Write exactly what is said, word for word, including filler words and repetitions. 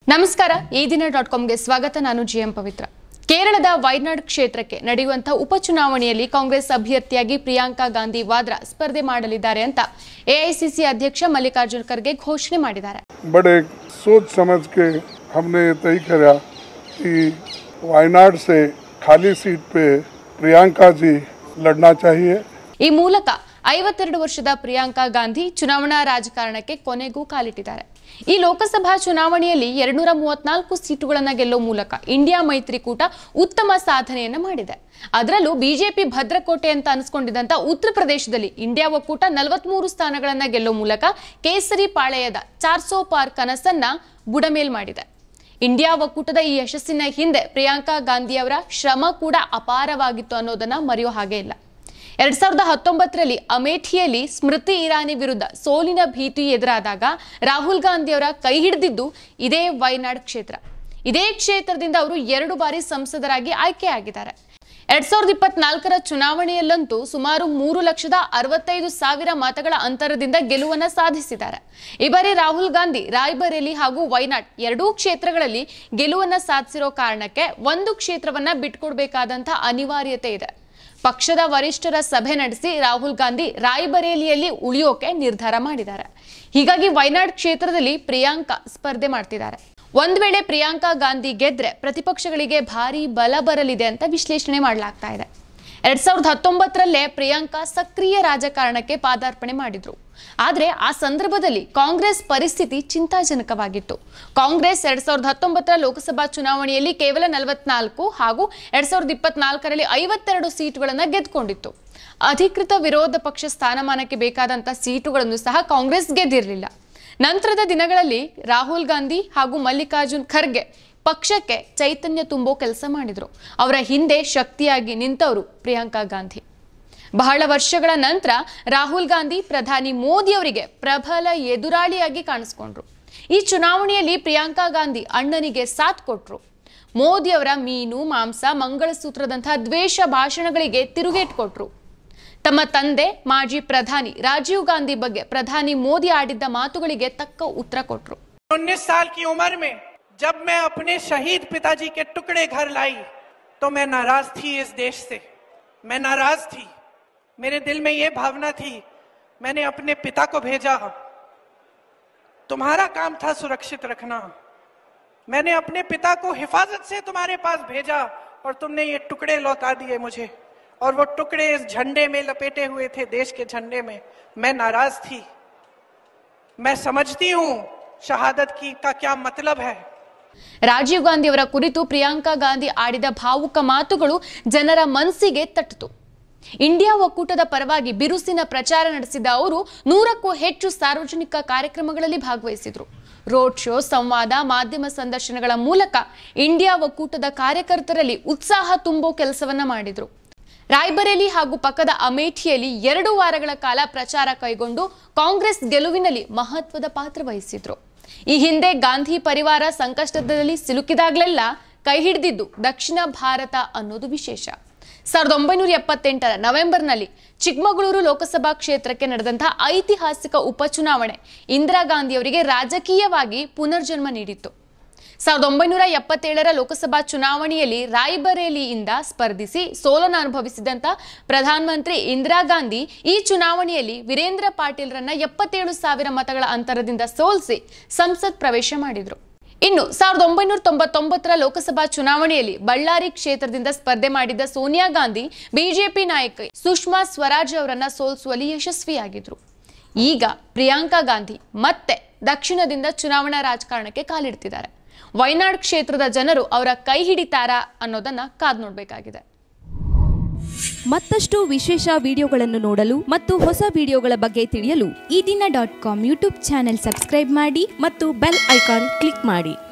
ನಮಸ್ಕಾರ ಈ ದಿನ ಡಾಟ್ ಕಾಮ್ಗೆ ಸ್ವಾಗತ. ನಾನು ಜಿಎಂ ಪವಿತ್ರ. ಕೇರಳದ ವಯನಾಡ್ ಕ್ಷೇತ್ರಕ್ಕೆ ನಡೆಯುವಂತ ಉಪಚುನಾವಣೆಯಲ್ಲಿ ಕಾಂಗ್ರೆಸ್ ಅಭ್ಯರ್ಥಿಯಾಗಿ ಪ್ರಿಯಾಂಕಾ ಗಾಂಧಿ ವಾದ್ರಾ ಸ್ಪರ್ಧೆ ಮಾಡಲಿದ್ದಾರೆ ಅಂತ ಎಐಸಿಸಿ ಅಧ್ಯಕ್ಷ ಮಲ್ಲಿಕಾರ್ಜುನ್ ಖರ್ಗೆ ಘೋಷಣೆ ಮಾಡಿದ್ದಾರೆ. बड़े सोच समझ के हमने तय किया कि वायनाड से खाली सीट पे प्रियंका जी लड़ना चाहिए. ಈ ಮೂಲಕ ಐವತ್ತೆರಡು ವರ್ಷದ ಪ್ರಿಯಾಂಕಾ ಗಾಂಧಿ ಚುನಾವಣಾ ರಾಜಕಾರಣಕ್ಕೆ ಕೊನೆಗೂ ಕಾಲಿಟ್ಟಿದ್ದಾರೆ. ಈ ಲೋಕಸಭಾ ಚುನಾವಣೆಯಲ್ಲಿ ಎರಡ್ನೂರ ಮೂವತ್ನಾಲ್ಕು ಸೀಟುಗಳನ್ನು ಗೆಲ್ಲುವ ಮೂಲಕ ಇಂಡಿಯಾ ಮೈತ್ರಿಕೂಟ ಉತ್ತಮ ಸಾಧನೆಯನ್ನ ಮಾಡಿದೆ. ಅದರಲ್ಲೂ ಬಿಜೆಪಿ ಭದ್ರಕೋಟೆ ಅಂತ ಅನಿಸ್ಕೊಂಡಿದ್ದಂತ ಉತ್ತರ ಪ್ರದೇಶದಲ್ಲಿ ಇಂಡಿಯಾ ಒಕ್ಕೂಟ ನಲವತ್ಮೂರು ಸ್ಥಾನಗಳನ್ನ ಗೆಲ್ಲುವ ಮೂಲಕ ಕೇಸರಿ ಪಾಳೆಯದ ಚಾರ್ಸೋ ಪಾರ್ ಕನಸನ್ನ ಬುಡಮೇಲ್ ಮಾಡಿದೆ. ಇಂಡಿಯಾ ಒಕ್ಕೂಟದ ಈ ಯಶಸ್ಸಿನ ಹಿಂದೆ ಪ್ರಿಯಾಂಕಾ ಗಾಂಧಿಯವರ ಶ್ರಮ ಕೂಡ ಅಪಾರವಾಗಿತ್ತು ಅನ್ನೋದನ್ನ ಮರೆಯೋ ಹಾಗೆ ಇಲ್ಲ. ಎರಡ್ ಸಾವಿರದ ಹತ್ತೊಂಬತ್ತರಲ್ಲಿ ಅಮೇಠಿಯಲ್ಲಿ ಸ್ಮೃತಿ ಇರಾನಿ ವಿರುದ್ಧ ಸೋಲಿನ ಭೀತಿ ಎದುರಾದಾಗ ರಾಹುಲ್ ಗಾಂಧಿ ಅವರ ಕೈ ಹಿಡಿದಿದ್ದು ಇದೇ ವಯನಾಡ್ ಕ್ಷೇತ್ರ. ಇದೇ ಕ್ಷೇತ್ರದಿಂದ ಅವರು ಎರಡು ಬಾರಿ ಸಂಸದರಾಗಿ ಆಯ್ಕೆಯಾಗಿದ್ದಾರೆ. ಎರಡ್ ಸಾವಿರದ ಇಪ್ಪತ್ನಾಲ್ಕರ ಚುನಾವಣೆಯಲ್ಲಂತೂ ಸುಮಾರು ಮೂರು ಲಕ್ಷದ ಅರವತ್ತೈದು ಸಾವಿರ ಮತಗಳ ಅಂತರದಿಂದ ಗೆಲುವನ್ನ ಸಾಧಿಸಿದ್ದಾರೆ. ಈ ಬಾರಿ ರಾಹುಲ್ ಗಾಂಧಿ ರಾಯ್ಬರೇಲಿ ಹಾಗೂ ವಯನಾಡ್ ಎರಡೂ ಕ್ಷೇತ್ರಗಳಲ್ಲಿ ಗೆಲುವನ್ನ ಸಾಧಿಸಿರೋ ಕಾರಣಕ್ಕೆ ಒಂದು ಕ್ಷೇತ್ರವನ್ನ ಬಿಟ್ಕೊಡ್ಬೇಕಾದಂತ ಅನಿವಾರ್ಯತೆ ಇದೆ. ಪಕ್ಷದ ವರಿಷ್ಠರ ಸಭೆ ನಡೆಸಿ ರಾಹುಲ್ ಗಾಂಧಿ ರಾಯ್ಬರೇಲಿಯಲ್ಲಿ ಉಳಿಯೋಕೆ ನಿರ್ಧಾರ ಮಾಡಿದ್ದಾರೆ. ಹೀಗಾಗಿ ವಯನಾಡ್ ಕ್ಷೇತ್ರದಲ್ಲಿ ಪ್ರಿಯಾಂಕಾ ಸ್ಪರ್ಧೆ ಮಾಡ್ತಿದ್ದಾರೆ. ಒಂದ್ ವೇಳೆ ಪ್ರಿಯಾಂಕಾ ಗಾಂಧಿ ಗೆದ್ರೆ ಪ್ರತಿಪಕ್ಷಗಳಿಗೆ ಭಾರಿ ಬಲ ಬರಲಿದೆ ಅಂತ ವಿಶ್ಲೇಷಣೆ ಮಾಡಲಾಗ್ತಾ ಇದೆ. ಎರಡ್ ಸಾವಿರದ ಹತ್ತೊಂಬತ್ತರಲ್ಲೇ ಪ್ರಿಯಾಂಕಾ ಸಕ್ರಿಯ ರಾಜಕಾರಣಕ್ಕೆ ಪಾದಾರ್ಪಣೆ ಮಾಡಿದ್ರು. ಆದ್ರೆ ಆ ಸಂದರ್ಭದಲ್ಲಿ ಕಾಂಗ್ರೆಸ್ ಪರಿಸ್ಥಿತಿ ಚಿಂತಾಜನಕವಾಗಿತ್ತು. ಕಾಂಗ್ರೆಸ್ ಎರಡ್ ಸಾವಿರದ ಹತ್ತೊಂಬತ್ತರ ಲೋಕಸಭಾ ಚುನಾವಣೆಯಲ್ಲಿ ಕೇವಲ ನಲವತ್ನಾಲ್ಕು ಹಾಗೂ ಎರಡ್ ಸಾವಿರದ ಇಪ್ಪತ್ನಾಲ್ಕರಲ್ಲಿ ಐವತ್ತೆರಡು ಸೀಟುಗಳನ್ನು ಗೆದ್ದುಕೊಂಡಿತ್ತು. ಅಧಿಕೃತ ವಿರೋಧ ಪಕ್ಷ ಸ್ಥಾನಮಾನಕ್ಕೆ ಬೇಕಾದಂತ ಸೀಟುಗಳನ್ನು ಸಹ ಕಾಂಗ್ರೆಸ್ ಗೆದ್ದಿರಲಿಲ್ಲ. ನಂತರದ ದಿನಗಳಲ್ಲಿ ರಾಹುಲ್ ಗಾಂಧಿ ಹಾಗೂ ಮಲ್ಲಿಕಾರ್ಜುನ್ ಖರ್ಗೆ ಪಕ್ಷಕ್ಕೆ ಚೈತನ್ಯ ತುಂಬೋ ಕೆಲಸ ಮಾಡಿದ್ರು. ಅವರ ಹಿಂದೆ ಶಕ್ತಿಯಾಗಿ ನಿಂತವರು ಪ್ರಿಯಾಂಕಾ ಗಾಂಧಿ. ಬಹಳ ವರ್ಷಗಳ ನಂತರ ರಾಹುಲ್ ಗಾಂಧಿ ಪ್ರಧಾನಿ ಮೋದಿ ಅವರಿಗೆ ಪ್ರಬಲ ಎದುರಾಳಿಯಾಗಿ ಕಾಣಿಸ್ಕೊಂಡ್ರು. ಈ ಚುನಾವಣೆಯಲ್ಲಿ ಪ್ರಿಯಾಂಕಾ ಗಾಂಧಿ ಅಣ್ಣನಿಗೆ ಸಾಥ್ ಕೊಟ್ರು. ಮೋದಿ ಅವರ ಮೀನು ಮಾಂಸ ಮಂಗಳಸೂತ್ರದಂತಹ ದ್ವೇಷ ಭಾಷಣಗಳಿಗೆ ತಿರುಗೇಟ್ ಕೊಟ್ರು. ತಮ್ಮ ತಂದೆ ಮಾಜಿ ಪ್ರಧಾನಿ ರಾಜೀವ್ ಗಾಂಧಿ ಬಗ್ಗೆ ಪ್ರಧಾನಿ ಮೋದಿ ಆಡಿದ್ದ ಮಾತುಗಳಿಗೆ ತಕ್ಕ ಉತ್ತರ ಕೊಟ್ರು. उन्नीस साल की उम्र में जब मैं अपने शहीद पिताजी के टुकड़े घर लाई तो मैं नाराज थी इस देश से. मैं नाराज थी. मेरे दिल में ये भावना थी. मैंने अपने पिता को भेजा. तुम्हारा काम था सुरक्षित रखना. मैंने अपने पिता को हिफाजत से तुम्हारे पास भेजा और तुमने ये टुकड़े लौटा दिए मुझे. और वो टुकड़े इस झंडे में लपेटे हुए थे, देश के झंडे में. मैं नाराज थी. मैं समझती हूं शहादत की का क्या मतलब है. ರಾಜೀವ್ ಗಾಂಧಿ ಅವರ ಕುರಿತು ಪ್ರಿಯಾಂಕಾ ಗಾಂಧಿ ಆಡಿದ ಭಾವುಕ ಮಾತುಗಳು ಜನರ ಮನಸ್ಸಿಗೆ ತಟ್ಟಿತು. ಇಂಡಿಯಾ ಒಕ್ಕೂಟದ ಪರವಾಗಿ ಬಿರುಸಿನ ಪ್ರಚಾರ ನಡೆಸಿದ ಅವರು ನೂರಕ್ಕೂ ಹೆಚ್ಚು ಸಾರ್ವಜನಿಕ ಕಾರ್ಯಕ್ರಮಗಳಲ್ಲಿ ಭಾಗವಹಿಸಿದ್ರು. ರೋಡ್ ಶೋ, ಸಂವಾದ, ಮಾಧ್ಯಮ ಸಂದರ್ಶನಗಳ ಮೂಲಕ ಇಂಡಿಯಾ ಒಕ್ಕೂಟದ ಕಾರ್ಯಕರ್ತರಲ್ಲಿ ಉತ್ಸಾಹ ತುಂಬೋ ಕೆಲಸವನ್ನ ಮಾಡಿದ್ರು. ರಾಯ್ಬರೇಲಿ ಹಾಗೂ ಪಕ್ಕದ ಅಮೇಠಿಯಲ್ಲಿ ಎರಡು ವಾರಗಳ ಕಾಲ ಪ್ರಚಾರ ಕೈಗೊಂಡು ಕಾಂಗ್ರೆಸ್ ಗೆಲುವಿನಲ್ಲಿ ಮಹತ್ವದ ಪಾತ್ರ ವಹಿಸಿದ್ರು. ಈ ಹಿಂದೆ ಗಾಂಧಿ ಪರಿವಾರ ಸಂಕಷ್ಟದಲ್ಲಿ ಸಿಲುಕಿದಾಗಲೆಲ್ಲ ಕೈ ಹಿಡಿದಿದ್ದು ದಕ್ಷಿಣ ಭಾರತ ಅನ್ನೋದು ವಿಶೇಷ. ಸಾವಿರದ ಒಂಬೈನೂರ ಎಪ್ಪತ್ತೆಂಟರ ನವೆಂಬರ್ನಲ್ಲಿ ಚಿಕ್ಕಮಗಳೂರು ಲೋಕಸಭಾ ಕ್ಷೇತ್ರಕ್ಕೆ ನಡೆದಂತಹ ಐತಿಹಾಸಿಕ ಉಪಚುನಾವಣೆ ಇಂದಿರಾ ಗಾಂಧಿ ಅವರಿಗೆ ರಾಜಕೀಯವಾಗಿ ಪುನರ್ಜನ್ಮ ನೀಡಿತ್ತು. ಸಾವಿರದ ಒಂಬೈನೂರ ಎಪ್ಪತ್ತೇಳರ ಲೋಕಸಭಾ ಚುನಾವಣೆಯಲ್ಲಿ ರಾಯ್ಬರೇಲಿಯಿಂದ ಸ್ಪರ್ಧಿಸಿ ಸೋಲನ್ನು ಅನುಭವಿಸಿದಂತ ಪ್ರಧಾನಮಂತ್ರಿ ಇಂದಿರಾ ಗಾಂಧಿ ಈ ಚುನಾವಣೆಯಲ್ಲಿ ವೀರೇಂದ್ರ ಪಾಟೀಲ್ರನ್ನ ಎಪ್ಪತ್ತೇಳು ಸಾವಿರ ಮತಗಳ ಅಂತರದಿಂದ ಸೋಲಿಸಿ ಸಂಸತ್ ಪ್ರವೇಶ ಮಾಡಿದ್ರು. ಇನ್ನು ಸಾವಿರದ ಒಂಬೈನೂರ ತೊಂಬತ್ತೊಂಬತ್ತರ ಲೋಕಸಭಾ ಚುನಾವಣೆಯಲ್ಲಿ ಬಳ್ಳಾರಿ ಕ್ಷೇತ್ರದಿಂದ ಸ್ಪರ್ಧೆ ಮಾಡಿದ್ದ ಸೋನಿಯಾ ಗಾಂಧಿ ಬಿಜೆಪಿ ನಾಯಕಿ ಸುಷ್ಮಾ ಸ್ವರಾಜ್ ಅವರನ್ನ ಸೋಲಿಸುವಲ್ಲಿ ಯಶಸ್ವಿಯಾಗಿದ್ರು. ಈಗ ಪ್ರಿಯಾಂಕಾ ಗಾಂಧಿ ಮತ್ತೆ ದಕ್ಷಿಣದಿಂದ ಚುನಾವಣಾ ರಾಜಕಾರಣಕ್ಕೆ ಕಾಲಿಡ್ತಿದ್ದಾರೆ. ವಯನಾಡ್ ಕ್ಷೇತ್ರದ ಜನರು ಅವರ ಕೈ ಹಿಡಿತಾರಾ ಅನ್ನೋದನ್ನ ಕಾದ್ ನೋಡಬೇಕಾಗಿದೆ. ಮತ್ತಷ್ಟು ವಿಶೇಷ ವಿಡಿಯೋಗಳನ್ನು ನೋಡಲು ಮತ್ತು ಹೊಸ ವಿಡಿಯೋಗಳ ಬಗ್ಗೆ ತಿಳಿಯಲು Ee Dina dot com YouTube channel subscribe ಮಾಡಿ ಮತ್ತು ಬೆಲ್ ಐಕಾನ್ ಕ್ಲಿಕ್ ಮಾಡಿ.